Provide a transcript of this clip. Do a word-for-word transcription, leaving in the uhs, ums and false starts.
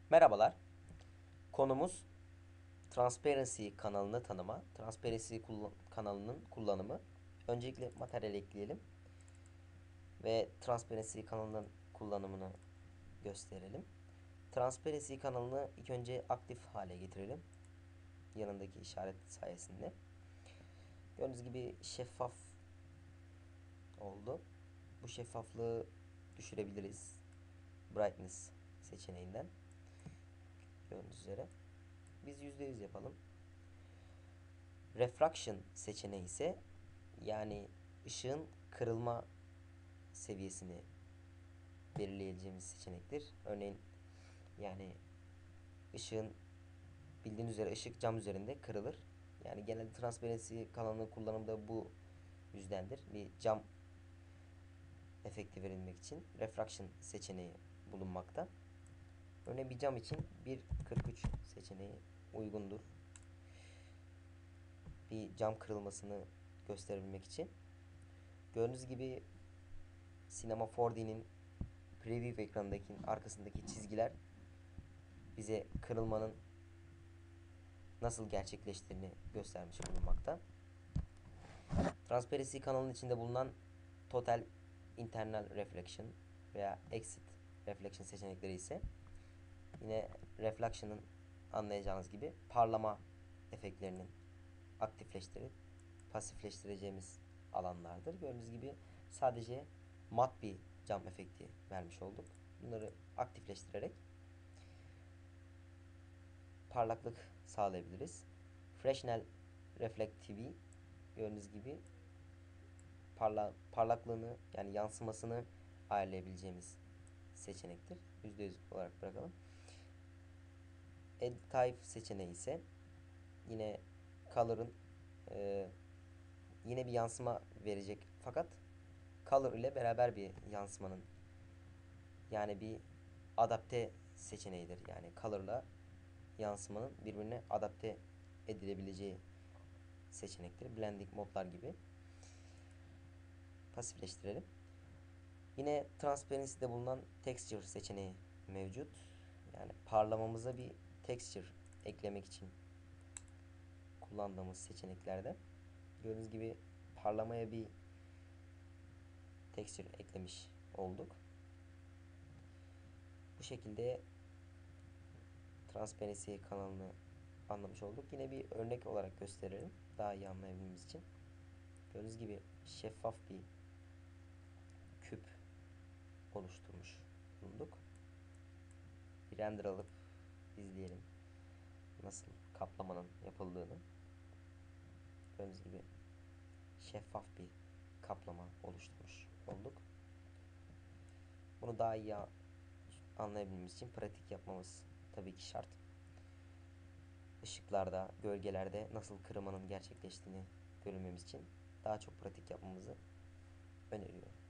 Merhabalar. Konumuz Transparency kanalını tanıma. Transparency kullan- kanalının kullanımı. Öncelikle materyal ekleyelim ve Transparency kanalının kullanımını gösterelim. Transparency kanalını ilk önce aktif hale getirelim. Yanındaki işaret sayesinde. Gördüğünüz gibi şeffaf oldu. Bu şeffaflığı düşürebiliriz. Brightness seçeneğinden. Gördüğünüz üzere. Biz yüzde yüz yapalım. Refraction seçeneği ise yani ışığın kırılma seviyesini belirleyeceğimiz seçenektir. Örneğin yani ışığın bildiğiniz üzere ışık cam üzerinde kırılır. Yani genelde Transparency kanalının kullanımı da bu yüzdendir. Bir cam efekti verilmek için Refraction seçeneği bulunmakta. Örneğin bir cam için bir nokta kırk üç seçeneği uygundur. Bir cam kırılmasını gösterebilmek için. Gördüğünüz gibi Cinema four D'nin preview ekranındaki arkasındaki çizgiler bize kırılmanın nasıl gerçekleştiğini göstermiş bulunmakta. Transparency kanalının içinde bulunan Total Internal Reflection veya Exit Reflection seçenekleri ise yine Reflection'ın anlayacağınız gibi parlama efektlerinin aktifleştirip pasifleştireceğimiz alanlardır. Gördüğünüz gibi sadece mat bir cam efekti vermiş olduk. Bunları aktifleştirerek parlaklık sağlayabiliriz. Fresnel Reflectivity gördüğünüz gibi parla parlaklığını yani yansımasını ayarlayabileceğimiz seçenektir. yüzde yüz olarak bırakalım. Additive seçeneği ise yine color'ın e, yine bir yansıma verecek fakat color ile beraber bir yansımanın yani bir adapte seçeneğidir. Yani color'la yansımanın birbirine adapte edilebileceği seçenektir. Blending modlar gibi. Pasifleştirelim. Yine Transparency'de bulunan Texture seçeneği mevcut. Yani parlamamıza bir texture eklemek için kullandığımız seçeneklerde. Gördüğünüz gibi parlamaya bir texture eklemiş olduk. Bu şekilde Transparency kanalını anlamış olduk. Yine bir örnek olarak gösterelim. Daha iyi anlayabilmemiz için. Gördüğünüz gibi şeffaf bir küp oluşturmuş bulunduk. Bir render alıp izleyelim nasıl kaplamanın yapıldığını. Gördüğünüz gibi şeffaf bir kaplama oluşturmuş olduk. Bunu daha iyi anlayabilmemiz için pratik yapmamız tabii ki şart. Işıklarda, gölgelerde nasıl kırılmanın gerçekleştiğini görmemiz için daha çok pratik yapmamızı öneriyorum.